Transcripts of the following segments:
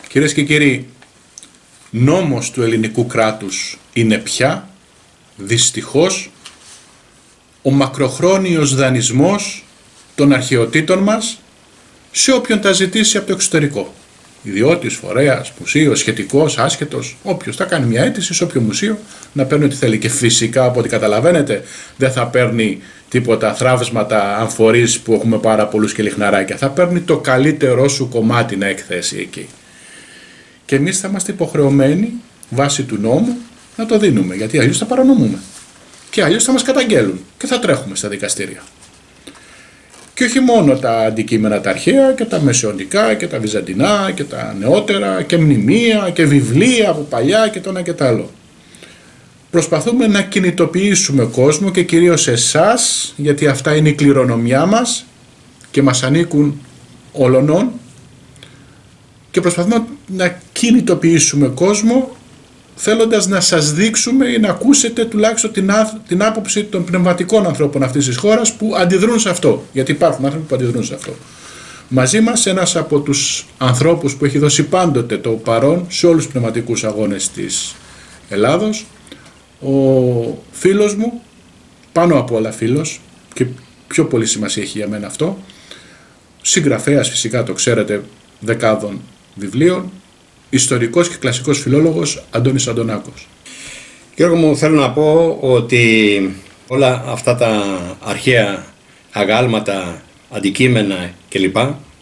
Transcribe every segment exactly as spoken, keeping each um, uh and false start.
Κυρίες και κύριοι, νόμος του ελληνικού κράτους είναι πια, δυστυχώς, ο μακροχρόνιος δανεισμός των αρχαιοτήτων μας σε όποιον τα ζητήσει από το εξωτερικό. Ιδιώτης, φορέας, μουσείο, σχετικός, άσχετος, όποιος θα κάνει μια αίτηση σε όποιο μουσείο να παίρνει ό,τι θέλει. Και φυσικά, από ό,τι καταλαβαίνετε, δεν θα παίρνει τίποτα θραύσματα, αμφορείς που έχουμε πάρα πολλούς και λιχναράκια. Θα παίρνει το καλύτερό σου κομμάτι να εκθέσει εκεί. Και εμείς θα είμαστε υποχρεωμένοι, βάσει του νόμου, να το δίνουμε. Γιατί αλλιώς θα παρανομούμε. Και αλλιώς θα μας καταγγέλουν και θα τρέχουμε στα δικαστήρια. Και όχι μόνο τα αντικείμενα τα αρχαία και τα μεσαιωνικά και τα βυζαντινά και τα νεότερα και μνημεία και βιβλία από παλιά και το ένα και το άλλο. Προσπαθούμε να κινητοποιήσουμε κόσμο και κυρίως εσάς, γιατί αυτά είναι η κληρονομιά μας και μας ανήκουν όλων, και προσπαθούμε να κινητοποιήσουμε κόσμο θέλοντας να σας δείξουμε ή να ακούσετε τουλάχιστον την, ά, την άποψη των πνευματικών ανθρώπων αυτής της χώρας που αντιδρούν σε αυτό. Γιατί υπάρχουν άνθρωποι που αντιδρούν σε αυτό. Μαζί μας ένας από τους ανθρώπους που έχει δώσει πάντοτε το παρόν σε όλους τους πνευματικούς αγώνες της Ελλάδος, ο φίλος μου, πάνω απ' όλα φίλος, και πιο πολύ σημασία έχει για μένα αυτό, συγγραφέας φυσικά, το ξέρετε, δεκάδων βιβλίων, ιστορικός και κλασικός φιλόλογος, Αντώνης Αντωνάκος. Γιώργο μου, θέλω να πω ότι όλα αυτά τα αρχαία αγάλματα, αντικείμενα κλπ.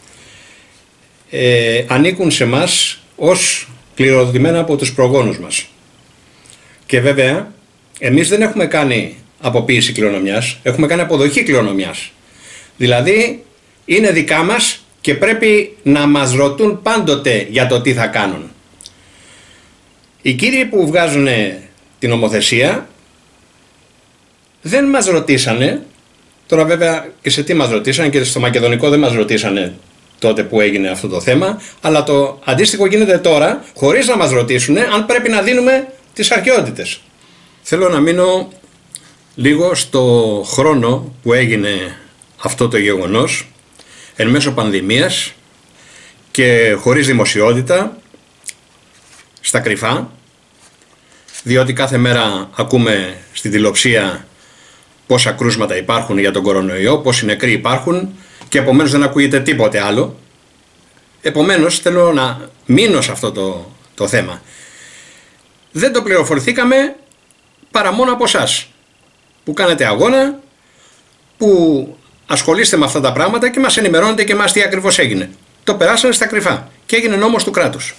Ε, ανήκουν σε μας ως κληροδοτημένα από τους προγόνους μας. Και βέβαια, εμείς δεν έχουμε κάνει αποποίηση κληρονομιάς, έχουμε κάνει αποδοχή κληρονομιάς. Δηλαδή, είναι δικά μας και πρέπει να μας ρωτούν πάντοτε για το τι θα κάνουν. Οι κύριοι που βγάζουν την νομοθεσία δεν μας ρωτήσανε, τώρα βέβαια και σε τι μας ρωτήσανε, και στο μακεδονικό δεν μας ρωτήσανε τότε που έγινε αυτό το θέμα, αλλά το αντίστοιχο γίνεται τώρα χωρίς να μας ρωτήσουν αν πρέπει να δίνουμε τις αρχαιότητες. Θέλω να μείνω λίγο στο χρόνο που έγινε αυτό το γεγονός, εν μέσω πανδημίας και χωρίς δημοσιότητα, στα κρυφά, διότι κάθε μέρα ακούμε στην τηλεοψία πόσα κρούσματα υπάρχουν για τον κορονοϊό, πόσοι νεκροί υπάρχουν, και επομένως δεν ακούγεται τίποτε άλλο. Επομένως θέλω να μείνω σε αυτό το, το θέμα. Δεν το πληροφορηθήκαμε παρά μόνο από εσάς, που κάνετε αγώνα, που ασχολείστε με αυτά τα πράγματα και μας ενημερώνετε και μας τι ακριβώς έγινε. Το περάσανε στα κρυφά και έγινε νόμος του κράτους.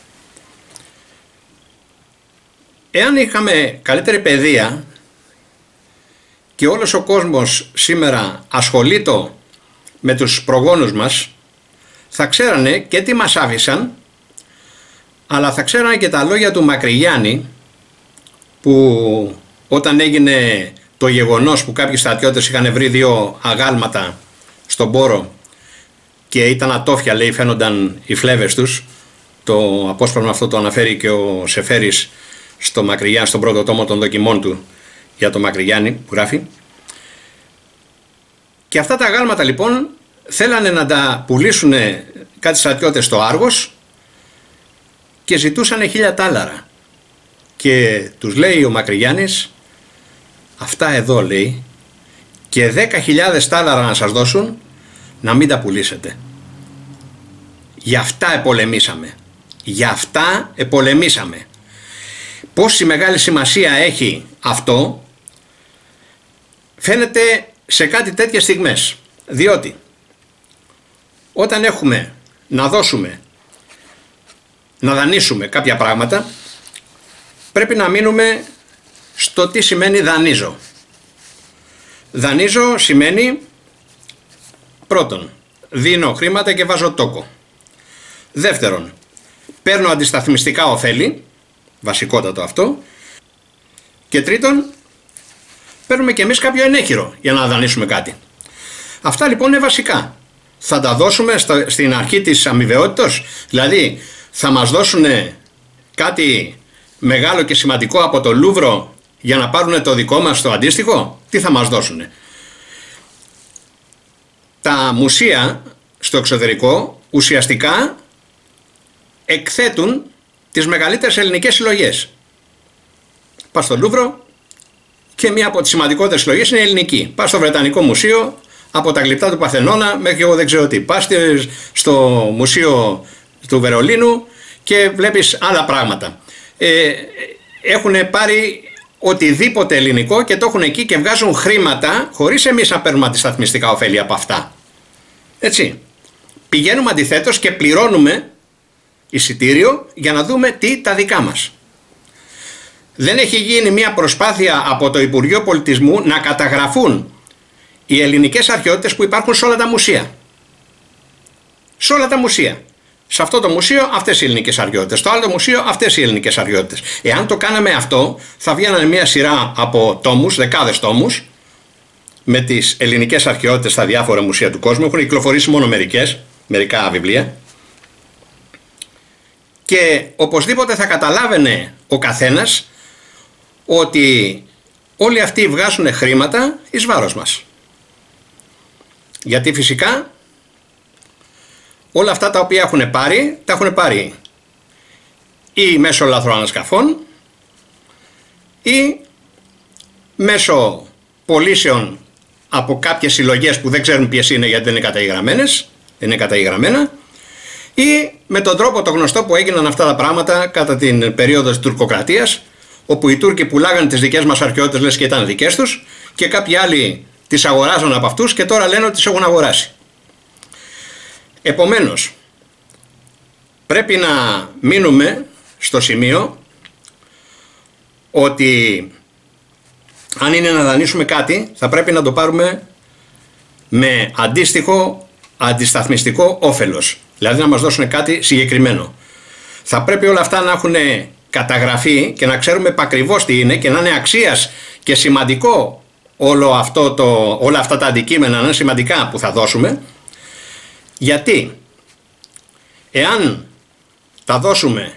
Εάν είχαμε καλύτερη παιδεία και όλος ο κόσμος σήμερα ασχολείται με τους προγόνους μας, θα ξέρανε και τι μας άφησαν, αλλά θα ξέρανε και τα λόγια του Μακρυγιάννη, που όταν έγινε το γεγονός που κάποιοι στρατιώτες είχαν βρει δύο αγάλματα στον πόρο και ήταν ατόφια, λέει, φαίνονταν οι φλέβες τους, το απόσπασμα αυτό το αναφέρει και ο Σεφέρης στο Μακρυγιάννη, στον πρώτο τόμο των δοκιμών του για το Μακρυγιάννη που γράφει. Και αυτά τα αγάλματα λοιπόν θέλανε να τα πουλήσουν κάτι στρατιώτες στο Άργος και ζητούσανε χίλια τάλαρα. Και τους λέει ο Μακρυγιάννης, αυτά εδώ, λέει, και δέκα χιλιάδες τάλαρα να σας δώσουν, να μην τα πουλήσετε. Γι' αυτά επολεμήσαμε. Γι' αυτά επολεμήσαμε. Πόση μεγάλη σημασία έχει αυτό φαίνεται σε κάτι τέτοιες στιγμές. Διότι όταν έχουμε να δώσουμε, να δανείσουμε κάποια πράγματα, πρέπει να μείνουμε στο τι σημαίνει δανείζω. Δανείζω σημαίνει, πρώτον, δίνω χρήματα και βάζω τόκο. Δεύτερον, παίρνω αντισταθμιστικά ωφέλη, βασικότατο αυτό. Και τρίτον, παίρνουμε και εμείς κάποιο ενέχειρο για να δανείσουμε κάτι. Αυτά λοιπόν είναι βασικά. Θα τα δώσουμε στο, στην αρχή της αμοιβαιότητας, δηλαδή θα μας δώσουν κάτι μεγάλο και σημαντικό από το Λούβρο για να πάρουν το δικό μας το αντίστοιχο. Τι θα μας δώσουν? Τα μουσεία στο εξωτερικό ουσιαστικά εκθέτουν τις μεγαλύτερες ελληνικές συλλογές. Πας στο Λούβρο και μία από τις σημαντικότερες συλλογές είναι ελληνική. Πας στο Βρετανικό Μουσείο, από τα γλυπτά του Παρθενώνα μέχρι εγώ δεν ξέρω τι. Πας στο Μουσείο του Βερολίνου και βλέπεις άλλα πράγματα. Ε, έχουν πάρει οτιδήποτε ελληνικό και το έχουν εκεί και βγάζουν χρήματα χωρίς εμείς να παίρνουμε αντισταθμιστικά ωφέλη από αυτά. Έτσι. Πηγαίνουμε αντιθέτως και πληρώνουμε εισιτήριο για να δούμε τι τα δικά μας. Δεν έχει γίνει μια προσπάθεια από το Υπουργείο Πολιτισμού να καταγραφούν οι ελληνικές αρχαιότητες που υπάρχουν σε όλα τα μουσεία. Σε όλα τα μουσεία. Σε αυτό το μουσείο αυτές οι ελληνικές αρχαιότητες. Στο άλλο μουσείο αυτές οι ελληνικές αρχαιότητες. Εάν το κάναμε αυτό, θα βγαίνανε μια σειρά από τόμους, δεκάδες τόμους, με τις ελληνικές αρχαιότητες στα διάφορα μουσεία του κόσμου. Έχουν κυκλοφορήσει μόνο μερικές, μερικά βιβλία. Και οπωσδήποτε θα καταλάβαινε ο καθένας ότι όλοι αυτοί βγάζουν χρήματα εις βάρος μας. Γιατί φυσικά όλα αυτά τα οποία έχουν πάρει, τα έχουν πάρει ή μέσω λαθροανασκαφών ή μέσω πωλήσεων από κάποιες συλλογές που δεν ξέρουν ποιες είναι γιατί δεν είναι καταγεγραμμένες, δεν είναι καταγεγραμμένα, ή με τον τρόπο το γνωστό που έγιναν αυτά τα πράγματα κατά την περίοδο της τουρκοκρατίας, όπου οι Τούρκοι πουλάγανε τις δικές μας αρχαιότητες λες και ήταν δικές τους και κάποιοι άλλοι τις αγοράζαν από αυτούς και τώρα λένε ότι τις έχουν αγοράσει. Επομένως, πρέπει να μείνουμε στο σημείο ότι αν είναι να δανείσουμε κάτι θα πρέπει να το πάρουμε με αντίστοιχο αντισταθμιστικό όφελος. Δηλαδή να μας δώσουν κάτι συγκεκριμένο. Θα πρέπει όλα αυτά να έχουν καταγραφεί και να ξέρουμε επακριβώς τι είναι και να είναι αξίας και σημαντικό όλο αυτό το, όλα αυτά τα αντικείμενα να είναι σημαντικά που θα δώσουμε. Γιατί εάν τα δώσουμε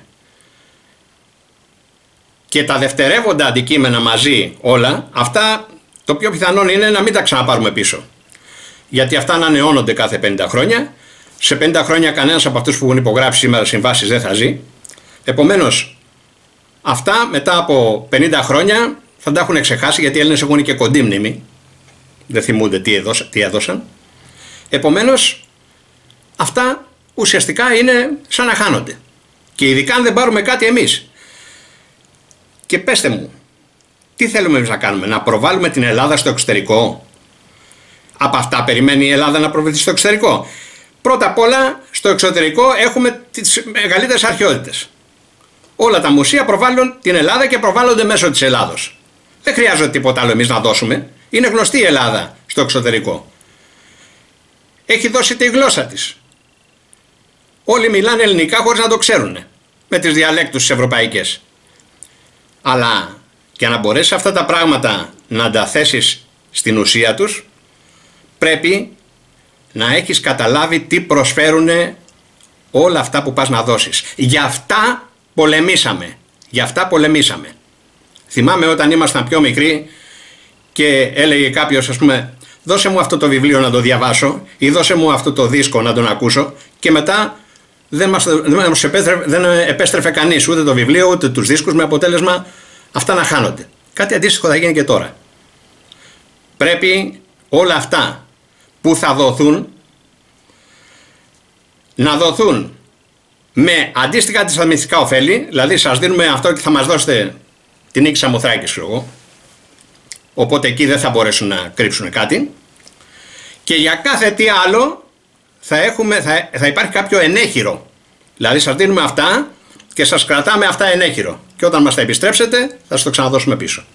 και τα δευτερεύοντα αντικείμενα μαζί όλα, αυτά το πιο πιθανό είναι να μην τα ξαναπάρουμε πίσω. Γιατί αυτά ανανεώνονται κάθε πενήντα χρόνια. Σε πενήντα χρόνια κανένας από αυτούς που έχουν υπογράψει σήμερα συμβάσεις δεν θα ζει. Επομένως, αυτά μετά από πενήντα χρόνια θα τα έχουν ξεχάσει, γιατί οι Έλληνες έχουν και κοντή μνήμη. Δεν θυμούνται τι, έδωσα, τι έδωσαν. Επομένως, αυτά ουσιαστικά είναι σαν να χάνονται. Και ειδικά αν δεν πάρουμε κάτι εμείς. Και πέστε μου, τι θέλουμε εμείς να κάνουμε, να προβάλλουμε την Ελλάδα στο εξωτερικό? Από αυτά περιμένει η Ελλάδα να προβληθεί στο εξωτερικό? Πρώτα απ' όλα, στο εξωτερικό έχουμε τις μεγαλύτερες αρχαιότητες. Όλα τα μουσεία προβάλλουν την Ελλάδα και προβάλλονται μέσω της Ελλάδος. Δεν χρειάζεται τίποτα άλλο εμείς να δώσουμε. Είναι γνωστή η Ελλάδα στο εξωτερικό. Έχει δώσει τη γλώσσα της. Όλοι μιλάνε ελληνικά χωρίς να το ξέρουν, με τις διαλέκτους τις ευρωπαϊκές. Αλλά για να μπορέσεις αυτά τα πράγματα να τα θέσεις στην ουσία τους, πρέπει να έχεις καταλάβει τι προσφέρουν όλα αυτά που πας να δώσεις. Γι' αυτά πολεμήσαμε. Γι' αυτά πολεμήσαμε. Θυμάμαι όταν ήμασταν πιο μικροί και έλεγε κάποιος, ας πούμε, δώσε μου αυτό το βιβλίο να το διαβάσω ή δώσε μου αυτό το δίσκο να τον ακούσω, και μετά δεν, μας, δεν, επέστρεφε, δεν επέστρεφε κανείς ούτε το βιβλίο ούτε τους δίσκους, με αποτέλεσμα αυτά να χάνονται. Κάτι αντίστοιχο θα γίνει και τώρα. Πρέπει όλα αυτά που θα δοθούν να δοθούν με αντίστοιχα αντισταθμιστικά ωφέλη. Δηλαδή σας δίνουμε αυτό και θα μας δώσετε την νίκη Σαμοθράκης, ξέρω εγώ, οπότε εκεί δεν θα μπορέσουν να κρύψουν κάτι, και για κάθε τι άλλο θα, έχουμε, θα, θα υπάρχει κάποιο ενέχειρο. Δηλαδή σας δίνουμε αυτά και σας κρατάμε αυτά ενέχειρο, και όταν μας τα επιστρέψετε θα σας το ξαναδώσουμε πίσω.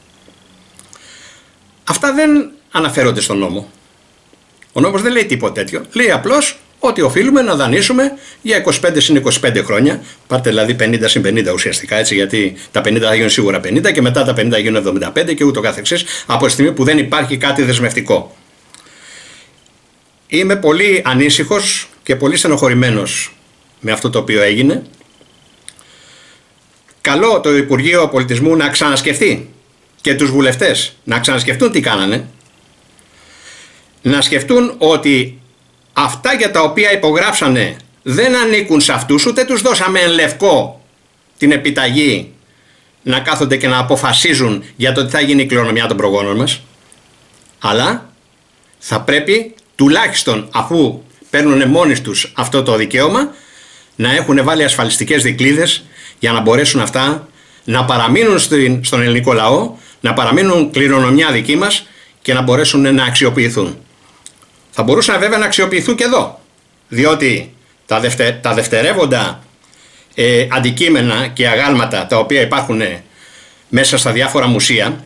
Αυτά δεν αναφέρονται στον νόμο. Ο νόμος δεν λέει τίποτα τέτοιο. Λέει απλώς ότι οφείλουμε να δανείσουμε για είκοσι πέντε συν είκοσι πέντε χρόνια. Πάρτε δηλαδή πενήντα συν πενήντα ουσιαστικά, έτσι, γιατί τα πενήντα θα γίνουν σίγουρα πενήντα και μετά τα πενήντα θα γίνουν εβδομήντα πέντε και ούτω καθεξής, από τη στιγμή που δεν υπάρχει κάτι δεσμευτικό. Είμαι πολύ ανήσυχος και πολύ στενοχωρημένος με αυτό το οποίο έγινε. Καλό το Υπουργείο Πολιτισμού να ξανασκεφτεί, και τους βουλευτές να ξανασκεφτούν τι κάνανε, να σκεφτούν ότι αυτά για τα οποία υπογράψανε δεν ανήκουν σε αυτούς, ούτε τους δώσαμε εν λευκό την επιταγή να κάθονται και να αποφασίζουν για το τι θα γίνει η κληρονομιά των προγόνων μας, αλλά θα πρέπει τουλάχιστον, αφού παίρνουν μόνοι τους αυτό το δικαίωμα, να έχουν βάλει ασφαλιστικές δικλείδες για να μπορέσουν αυτά να παραμείνουν στον ελληνικό λαό, να παραμείνουν κληρονομιά δική μας και να μπορέσουν να αξιοποιηθούν. Θα μπορούσαν βέβαια να αξιοποιηθούν και εδώ, διότι τα, δευτε, τα δευτερεύοντα ε, αντικείμενα και αγάλματα τα οποία υπάρχουν μέσα στα διάφορα μουσεία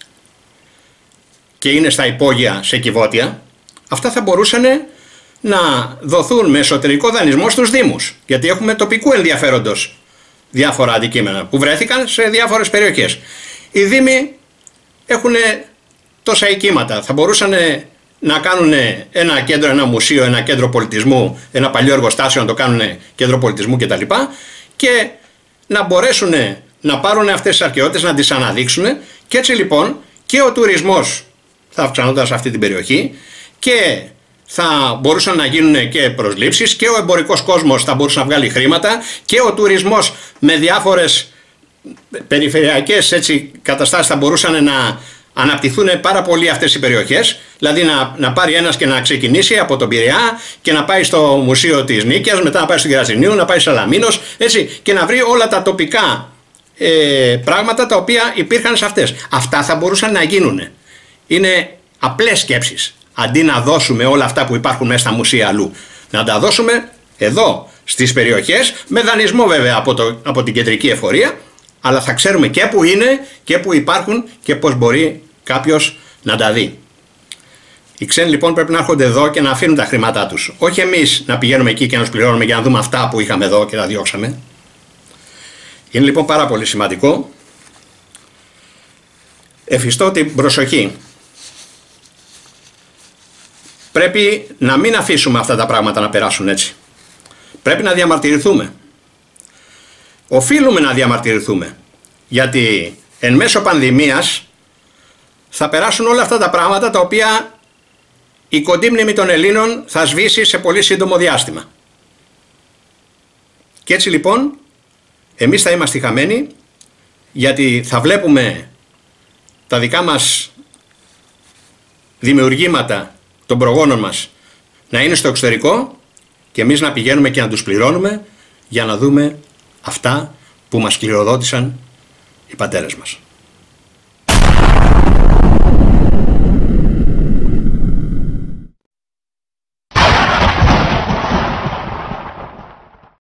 και είναι στα υπόγεια σε κυβότια, αυτά θα μπορούσαν να δοθούν με εσωτερικό δανεισμό στους Δήμους, γιατί έχουμε τοπικού ενδιαφέροντος διάφορα αντικείμενα που βρέθηκαν σε διάφορες περιοχές. Οι Δήμοι έχουν τόσα οικήματα, θα μπορούσαν να κάνουν ένα κέντρο, ένα μουσείο, ένα κέντρο πολιτισμού, ένα παλιό εργοστάσιο να το κάνουν κέντρο πολιτισμού κτλ. Και να μπορέσουν να πάρουν αυτές τις αρχαιότητες, να τις αναδείξουν, και έτσι λοιπόν και ο τουρισμός θα αυξανόταν σε αυτή την περιοχή και θα μπορούσαν να γίνουν και προσλήψεις και ο εμπορικός κόσμος θα μπορούσε να βγάλει χρήματα και ο τουρισμός με διάφορες περιφερειακές έτσι, καταστάσεις θα μπορούσαν να αναπτυχθούν πάρα πολύ αυτές οι περιοχές, δηλαδή να, να πάρει ένας και να ξεκινήσει από τον Πειραιά και να πάει στο Μουσείο της Νίκαιας, μετά να πάει στο Γερασινίου, να πάει στο Σαλαμίνος, έτσι, και να βρει όλα τα τοπικά ε, πράγματα τα οποία υπήρχαν σε αυτές. Αυτά θα μπορούσαν να γίνουν. Είναι απλές σκέψεις. Αντί να δώσουμε όλα αυτά που υπάρχουν μέσα στα μουσεία αλλού, να τα δώσουμε εδώ στις περιοχές, με δανεισμό βέβαια από, το, από την κεντρική εφορία, αλλά θα ξέρουμε και που είναι και που υπάρχουν και πώς μπορεί κάποιος να τα δει. Οι ξένοι λοιπόν πρέπει να έρχονται εδώ και να αφήνουν τα χρήματά τους. Όχι εμείς να πηγαίνουμε εκεί και να τους πληρώνουμε για να δούμε αυτά που είχαμε εδώ και τα διώξαμε. Είναι λοιπόν πάρα πολύ σημαντικό. Εφιστώ την προσοχή. Πρέπει να μην αφήσουμε αυτά τα πράγματα να περάσουν έτσι. Πρέπει να διαμαρτυρηθούμε. Οφείλουμε να διαμαρτυρηθούμε. Γιατί εν μέσω πανδημίας θα περάσουν όλα αυτά τα πράγματα τα οποία η κοντή μνήμη των Ελλήνων θα σβήσει σε πολύ σύντομο διάστημα. Και έτσι λοιπόν εμείς θα είμαστε χαμένοι, γιατί θα βλέπουμε τα δικά μας δημιουργήματα των προγόνων μας να είναι στο εξωτερικό και εμείς να πηγαίνουμε και να τους πληρώνουμε για να δούμε αυτά που μας κληροδότησαν οι πατέρες μας.